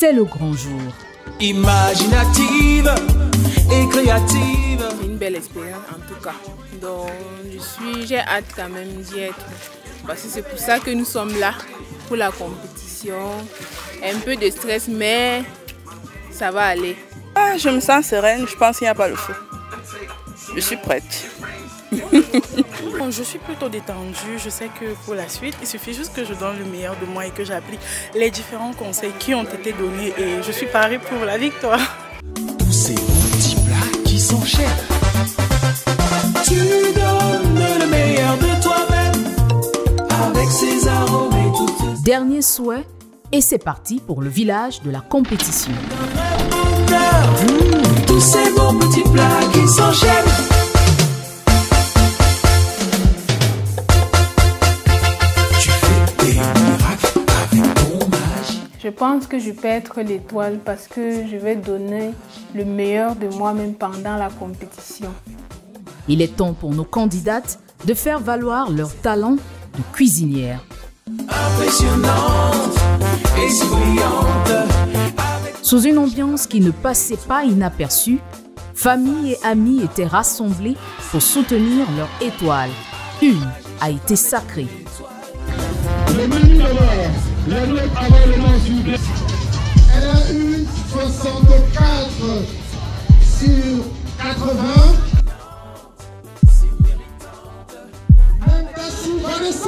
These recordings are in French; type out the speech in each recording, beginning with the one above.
c'est le grand jour. Imaginative et créative. C'est une belle expérience en tout cas. Donc j'ai hâte quand même d'y être. Parce que c'est pour ça que nous sommes là, pour la compétition. Un peu de stress, mais ça va aller. Ah, je me sens sereine, je pense qu'il n'y a pas le feu. Je suis prête. Je suis plutôt détendue, je sais que pour la suite, il suffit juste que je donne le meilleur de moi et que j'applique les différents conseils qui ont été donnés et je suis parée pour la victoire. Tous ces petits plats qui sont chers. Tu donnes le meilleur de toi-même avec ces arômes et toutes. Dernier souhait et c'est parti pour le village de la compétition. Tous ces bons petits plats qui sont chers. Je pense que je peux être l'étoile parce que je vais donner le meilleur de moi-même pendant la compétition. Il est temps pour nos candidates de faire valoir leur talent de cuisinière. Impressionnante et si brillante. Sous une ambiance qui ne passait pas inaperçue, famille et amis étaient rassemblés pour soutenir leur étoile. Une a été sacrée. Le menu d'abord, la note avant le nom s'il vous plaît. Elle a eu 64 sur 80. Même pas sous Vanessa.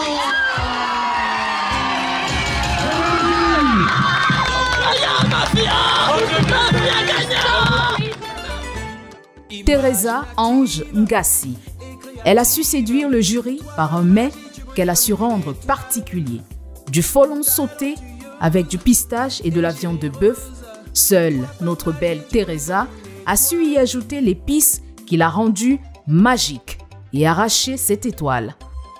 Teresa Ange Ngassi. Elle a su séduire le jury par un mets qu'elle a su rendre particulier. Du folon sauté avec du pistache et de la viande de bœuf. Seule notre belle Teresa a su y ajouter l'épice qui l'a rendue magique et arraché cette étoile.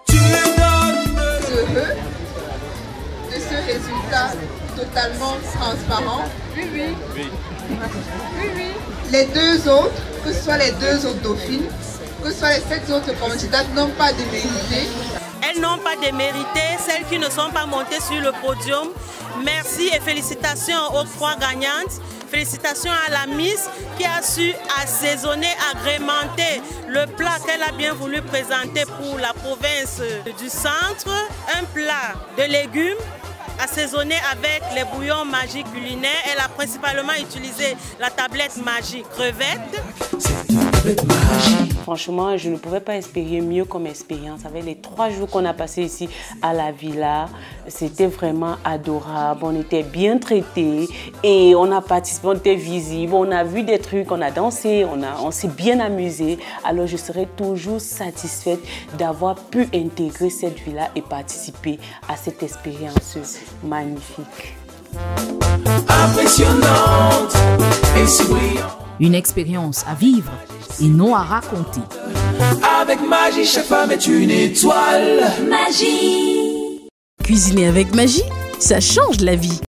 Heureux de ce résultat totalement transparent. Oui. Les deux autres, que ce soit les deux autres dauphines, que ce soit les 7 autres candidates, n'ont pas démérité. Elles n'ont pas démérité, celles qui ne sont pas montées sur le podium. Merci et félicitations aux 3 gagnantes. Félicitations à la Miss qui a su assaisonner, agrémenter le plat qu'elle a bien voulu présenter pour la province du centre. Un plat de légumes assaisonné avec les bouillons magiques culinaires. Elle a principalement utilisé la tablette magique crevette. Franchement, je ne pouvais pas espérer mieux comme expérience. Avec les 3 jours qu'on a passé ici à la villa, c'était vraiment adorable. On était bien traités et on a participé, on était visible, on a vu des trucs, on a dansé, on s'est bien amusé. Alors je serai toujours satisfaite d'avoir pu intégrer cette villa et participer à cette expérience magnifique. Impressionnante et si brillante. Une expérience à vivre et non à raconter. Avec magie, chaque femme est une étoile. Magie! Cuisiner avec magie, ça change la vie.